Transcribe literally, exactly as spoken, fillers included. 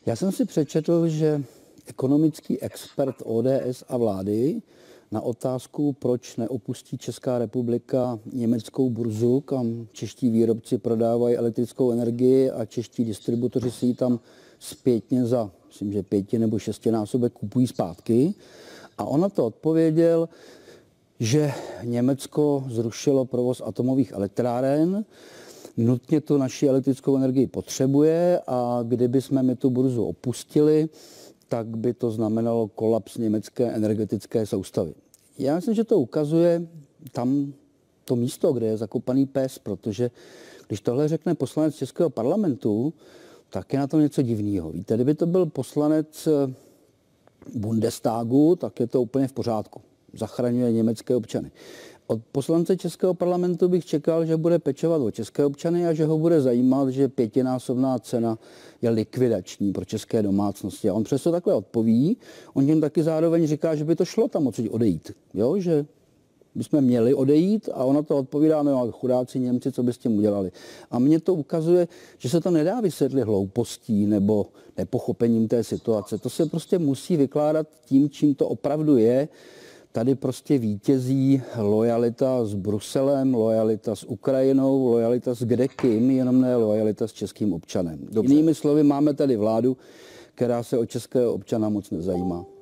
Já jsem si přečetl, že ekonomický expert O D S a vlády na otázku, proč neopustí Česká republika německou burzu, kam čeští výrobci prodávají elektrickou energii a čeští distributoři si ji tam zpětně za, myslím, že pěti nebo šestinásobek kupují zpátky. A on na to odpověděl, že Německo zrušilo provoz atomových elektráren, nutně tu naši elektrickou energii potřebuje a kdyby jsme my tu burzu opustili, tak by to znamenalo kolaps německé energetické soustavy. Já myslím, že to ukazuje tam to místo, kde je zakopaný pes, protože když tohle řekne poslanec Českého parlamentu, tak je na tom něco divného. Víte, kdyby to byl poslanec Bundestagu, tak je to úplně v pořádku. Zachraňuje německé občany. Od poslance Českého parlamentu bych čekal, že bude pečovat o české občany a že ho bude zajímat, že pětinásobná cena je likvidační pro české domácnosti. A on přesto takhle odpoví. On tím taky zároveň říká, že by to šlo tam odsud odejít. Jo? Že bychom měli odejít a ona to odpovídá, no chudáci Němci, co by s tím udělali. A mně to ukazuje, že se to nedá vysvětlit hloupostí nebo nepochopením té situace. To se prostě musí vykládat tím, čím to opravdu je. Tady prostě vítězí lojalita s Bruselem, lojalita s Ukrajinou, lojalita s kdekým, jenom ne lojalita s českým občanem. Dobře. Jinými slovy, máme tady vládu, která se o českého občana moc nezajímá.